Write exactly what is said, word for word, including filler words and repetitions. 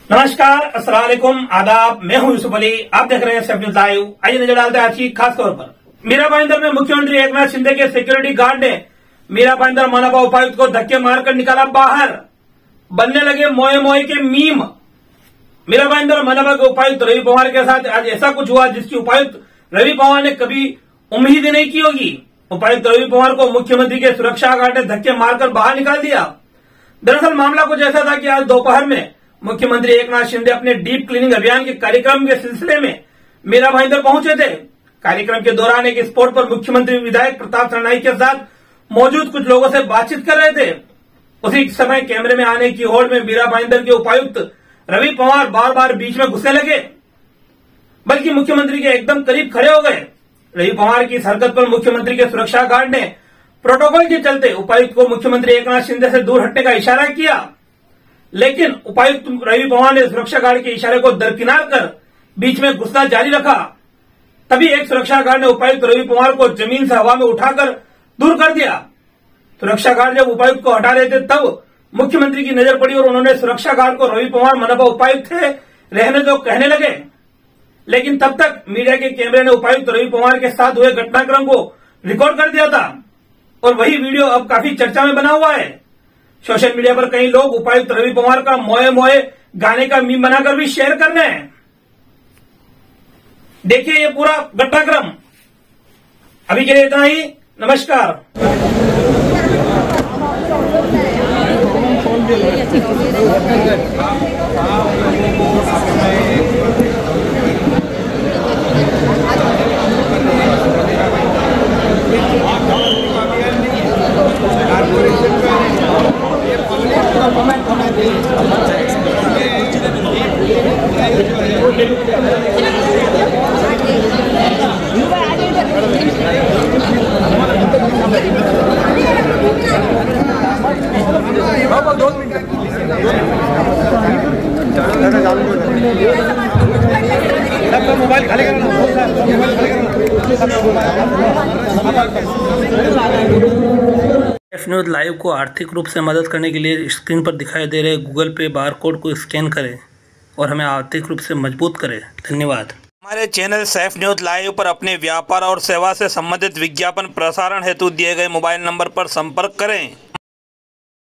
नमस्कार, अस्सलाम वालेकुम, आदाब। मैं हूं यूसुफ अली, आप देख रहे हैं सेफ न्यूज लाइव। आइए नजर डालते हैं आज की खास खबर पर। मीरा भाईंदर में मुख्यमंत्री एकनाथ शिंदे के सिक्योरिटी गार्ड ने मीरा भाईंदर मनपा उपायुक्त को धक्के मारकर निकाला बाहर। बनने लगे मोए मोए के मीम। मीरा भाईंदर मनपा के उपायुक्त रवि पवार के साथ आज ऐसा कुछ हुआ जिसकी उपायुक्त रवि पवार ने कभी उम्मीद नहीं की होगी। उपायुक्त रवि पवार को मुख्यमंत्री के सुरक्षा गार्ड ने धक्के मारकर बाहर निकाल दिया। दरअसल मामला कुछ ऐसा था कि आज दोपहर में मुख्यमंत्री एकनाथ शिंदे अपने डीप क्लीनिंग अभियान के कार्यक्रम के सिलसिले में मीरा भाईंदर पहुंचे थे। कार्यक्रम के दौरान एक स्पॉट पर मुख्यमंत्री विधायक प्रताप सरनाईक के साथ मौजूद कुछ लोगों से बातचीत कर रहे थे। उसी समय कैमरे में आने की होड़ में मीरा भाईंदर के उपायुक्त रवि पवार बार बार बीच में घुसने लगे, बल्कि मुख्यमंत्री के एकदम करीब खड़े हो गए। रवि पवार की इस हरकत पर मुख्यमंत्री के सुरक्षा गार्ड ने प्रोटोकॉल के चलते उपायुक्त को मुख्यमंत्री एकनाथ शिंदे से दूर हटने का इशारा किया, लेकिन उपायुक्त रवि पवार ने सुरक्षा गार्ड के इशारे को दरकिनार कर बीच में घुसना जारी रखा। तभी एक सुरक्षा गार्ड ने उपायुक्त रवि पवार को जमीन से हवा में उठाकर दूर कर दिया। सुरक्षा गार्ड जब उपायुक्त को हटा रहे थे तब मुख्यमंत्री की नजर पड़ी और उन्होंने सुरक्षा गार्ड को रवि पवार मनपा उपायुक्त थे रहने दो कहने लगे, लेकिन तब तक मीडिया के कैमरे ने उपायुक्त रवि पवार के साथ हुए घटनाक्रम को रिकॉर्ड कर दिया था और वही वीडियो अब काफी चर्चा में बना हुआ है। सोशल मीडिया पर कई लोग उपायुक्त रवि पवार का मोए मोए गाने का मीम बनाकर भी शेयर कर रहे हैं। देखिए ये पूरा घटनाक्रम। अभी के लिए इतना ही, नमस्कार। मोबाइल खाली करना, मोबाइल खाली करना। सेफ न्यूज लाइव को आर्थिक रूप से मदद करने के लिए स्क्रीन पर दिखाई दे रहे गूगल पे बार कोड को स्कैन करें और हमें आर्थिक रूप से मजबूत करें। धन्यवाद। हमारे चैनल सेफ न्यूज लाइव पर अपने व्यापार और सेवा से संबंधित विज्ञापन प्रसारण हेतु दिए गए मोबाइल नंबर पर संपर्क करें।